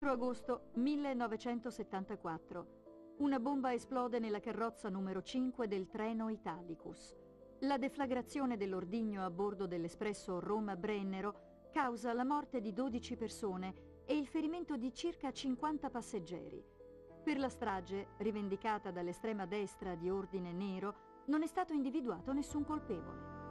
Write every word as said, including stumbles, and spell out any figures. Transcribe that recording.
agosto millenovecentosettantaquattro. Una bomba esplode nella carrozza numero cinque del treno Italicus. La deflagrazione dell'ordigno a bordo dell'espresso Roma-Brennero causa la morte di dodici persone e il ferimento di circa cinquanta passeggeri. Per la strage, rivendicata dall'estrema destra di ordine nero, non è stato individuato nessun colpevole.